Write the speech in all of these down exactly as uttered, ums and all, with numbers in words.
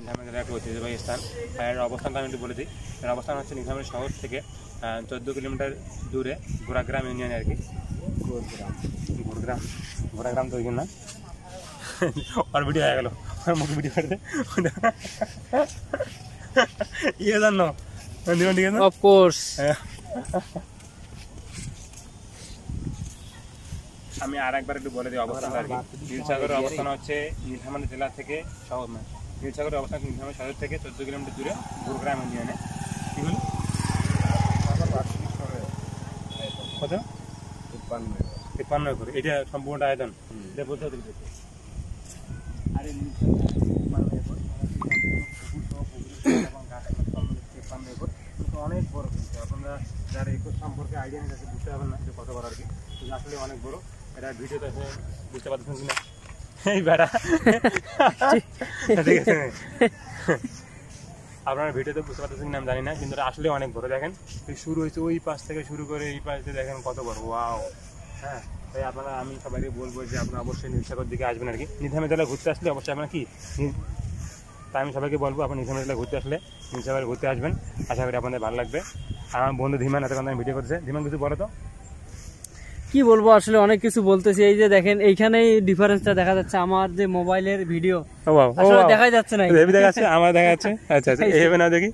নীলফামারী জেলার একটা ঐতিহ্যবাহী স্থান। আর এর অবস্থানটা আমি একটু বলে দিই। এর অবস্থান হচ্ছে নীলফামারী শহর থেকে চোদ্দো কিলোমিটার দূরে গোড়াগ্রাম ইউনিয়নে আর কি। গোড়গ্রাম গোড়গ্রাম গোড়াগ্রাম তো ওইখানে না, আর ভিডিও হয়ে গেল আর মুখে ভিডিও কাটতে ইয়ে জানো ঠিক আছে অফকোর্স। আমি আর একবার একটু বলে দিই অবস্থান আর কি। নীলসাগরের অবস্থান হচ্ছে নীলফামারী জেলা থেকে শহর না নীলসাগরের অবস্থান নীলফামারী শহর থেকে চোদ্দো কিলোমিটার দূরে গোড়গ্রাম ইউনিয়নে। কি বলি কত তিপ্পান্ন তিপ্পান্ন একর, এটা সম্পূর্ণটা আয়তন এটা বলতে হবে। আর এই তিপ্পান্ন একর তিপ্পান্ন একর অনেক বড়, কিন্তু আপনারা যারা একর সম্পর্কে আইডিয়া নিয়ে যাচ্ছে বুঝতে পারবেন না এটা কত বড় আর কি। আসলে অনেক বড়, এটা ভিডিওতে বুঝতে পারতেছেন কিনা এই বেড়া ঠিক আছে আপনারা ভিডিওতে বুঝতে পারতেছেন কিনা আমি জানি না, কিন্তু আসলে অনেক বড়। দেখেন শুরু হয়েছে ওই পাশ থেকে শুরু করে এই পাশে দেখেন কত বড়, ওয়াও। হ্যাঁ, তাই আপনারা আমি সবাইকে বলবো যে আপনারা অবশ্যই নীলসাগর দিকে আসবেন আর কি। নীলফামারী জেলায় ঘুরতে আসলে অবশ্যই আপনারা কি, তাই আমি সবাইকে বলবো আপনার নীলফামারী জেলায় ঘুরতে আসলে নীলসাগরে ঘুরতে আসবেন। আশা করি আপনাদের ভালো লাগবে। আর আমার বন্ধু ধীমান এতক্ষণ আমি ভিডিও করছে। ধীমান কিছু বলো তো। কি বলবো, আসলে অনেক কিছু বলতেছি। এই যে দেখেন এইখানেই ডিফারেন্সটা দেখা যাচ্ছে, আমার যে মোবাইলের ভিডিও আসলে দেখাই যাচ্ছে না, হেভি দেখাচ্ছে, আমার দেখা যাচ্ছে। আচ্ছা আচ্ছা, এই হবে না দেখি।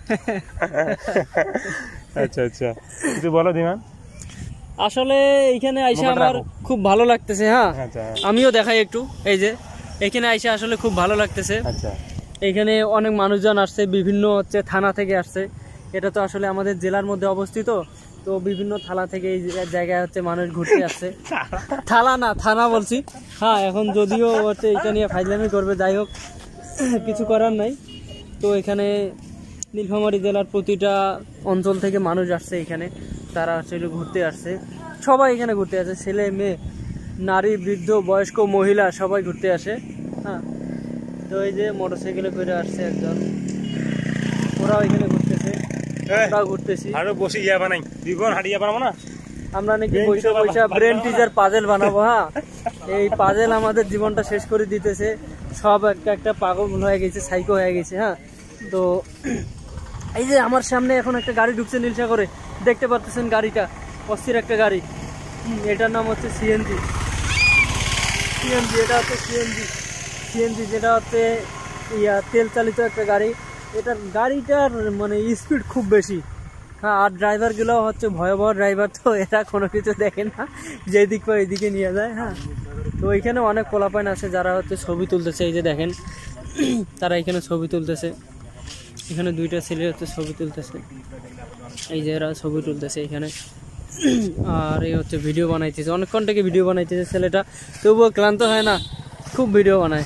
আচ্ছা আচ্ছা, কিছু বলো ধীমান। আসলে এইখানে আইসা আমার খুব ভালো লাগতেছে। হ্যাঁ, আমিও দেখাই একটু। এই যে এখানে আইসা আসলে খুব ভালো লাগতেছে। আচ্ছা, এখানে অনেক মানুষজন আসছে, বিভিন্ন হচ্ছে থানা থেকে আসছে। এটা তো আসলে আমাদের জেলার মধ্যে অবস্থিত, তো বিভিন্ন থানা থেকে এই জায়গায় হচ্ছে মানুষ ঘুরতে আসছে। থানা না থানা বলছি। হ্যাঁ, এখন যদিও হচ্ছে এটা নিয়ে ফাইজলামি করবে, যাই হোক কিছু করার নাই। তো এখানে নীলফামারী জেলার প্রতিটা অঞ্চল থেকে মানুষ আসছে এখানে, তারা আসলে ঘুরতে আসছে। সবাই এখানে ঘুরতে আসে, ছেলে মেয়ে নারী বৃদ্ধ বয়স্ক মহিলা সবাই ঘুরতে আসে। হ্যাঁ, তো এই যে মোটরসাইকেলে করে আসছে একজন, ওরাও এখানে ঘুরতেছে, আমরাও ঘুরতেছি। আরো বসে ইয়া বানাই জীবন হাড়িয়া বানাবো না আমরা নাকি পয়সা পয়সা ব্রেন টিজার পাজেল বানাবো। হ্যাঁ, এই পাজেল আমাদের জীবনটা শেষ করে দিতেছে। সব একটা একটা পাগল হয়ে গেছে, সাইকো হয়ে গেছে। হ্যাঁ, তো এই যে আমার সামনে এখন একটা গাড়ি ঢুকছে নীলসাগরে, দেখতে পাচ্ছেন গাড়িটা অস্থির একটা গাড়ি। এটার নাম হচ্ছে সিএনজি। সিএনজি এটা হচ্ছে সিএনজি সিএনজি যেটা হচ্ছে ইয়া তেল চালিত একটা গাড়ি। এটার গাড়িটার মানে স্পিড খুব বেশি। হ্যাঁ, আর ড্রাইভারগুলো হচ্ছে ভয়াবহ ড্রাইভার, তো এরা কোনো কিছু দেখে না, যেদিক পর এদিকে নিয়ে যায়। হ্যাঁ, তো এখানে অনেক পোলাপাইন আছে যারা হচ্ছে ছবি তুলতেছে। এই যে দেখেন তারা এখানে ছবি তুলতেছে, এখানে দুইটা ছেলে হচ্ছে ছবি তুলতেছে। এই যে এরা ছবি তুলতেছে এখানে, আর এই হচ্ছে ভিডিও বানাইতেছে। অনেকক্ষণ থেকে ভিডিও বানাইতেছে ছেলেটা, তবুও ক্লান্ত হয় না, খুব ভিডিও বানায়।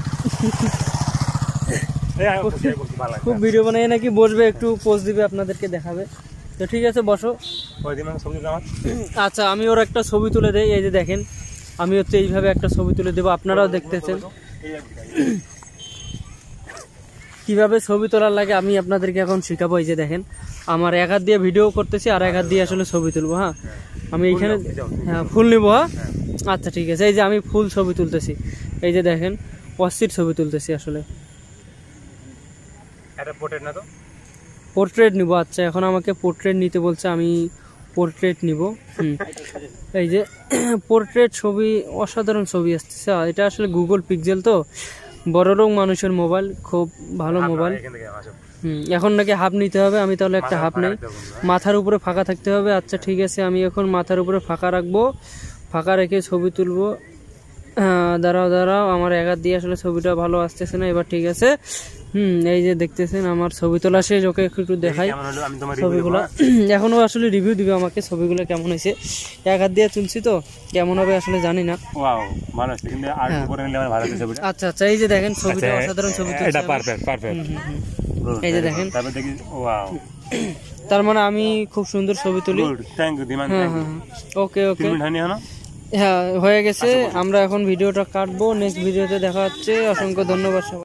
খুব ভিডিও বানায় নাকি বসবে, একটু পোজ দিবে, আপনাদেরকে দেখাবে। তো ঠিক আছে, বসো। আচ্ছা, আমি ওর একটা ছবি তুলে দেই। এই যে দেখেন আমি হচ্ছে এইভাবে একটা ছবি তুলে দেবো, আপনারাও দেখতেছেন কিভাবে ছবি তোলার লাগে। আমি আপনাদেরকে এখন শিখাবো। এই যে দেখেন আমার এক হাত দিয়ে ভিডিও করতেছি, আর এক হাত দিয়ে আসলে ছবি তুলবো। হ্যাঁ, আমি এইখানে হ্যাঁ ফুল নিবো। হ্যাঁ, আচ্ছা ঠিক আছে। এই যে আমি ফুল ছবি তুলতেছি, এই যে দেখেন অস্থির ছবি তুলতেছি আসলে। পোর্ট্রেট নিব। আচ্ছা, এখন আমাকে পোর্ট্রেট নিতে বলছে, আমি পোর্ট্রেট নিব। হুম, এই যে পোর্ট্রেট ছবি, অসাধারণ ছবি আসতেছে। এটা আসলে গুগল পিক্সেল, তো বড় লোক মানুষের মোবাইল, খুব ভালো মোবাইল। হুম, এখন নাকি হাফ নিতে হবে। আমি তাহলে একটা হাফ নেই, মাথার উপরে ফাঁকা থাকতে হবে। আচ্ছা ঠিক আছে, আমি এখন মাথার উপরে ফাঁকা রাখবো, ফাঁকা রেখে ছবি তুলবো। দাঁড়াও দাঁড়াও, আমার এক হাত দিয়ে আসলে ছবিটা ভালো আসতেছে না। এবার ঠিক আছে। হুম, এই যে দেখতেছেন আমার ছবি তোলা শেষ। ওকে একটু দেখাই ছবিগুলো। এখনো আসলে রিভিউ দিবে আমাকে ছবিগুলো কেমন হয়েছে। এক হাত দিয়ে তুলছি তো কেমন হবে আসলে জানি না। আচ্ছা আচ্ছা, এই যে দেখেন ছবিটা অসাধারণ ছবি তুলছি। এই যে দেখেন, তার মানে আমি খুব সুন্দর ছবি তুলি। হ্যাঁ হ্যাঁ, ওকে ওকে, হ্যাঁ হয়ে গেছে। আমরা এখন ভিডিওটা কাটবো, নেক্সট ভিডিওতে দেখা হচ্ছে। অসংখ্য ধন্যবাদ।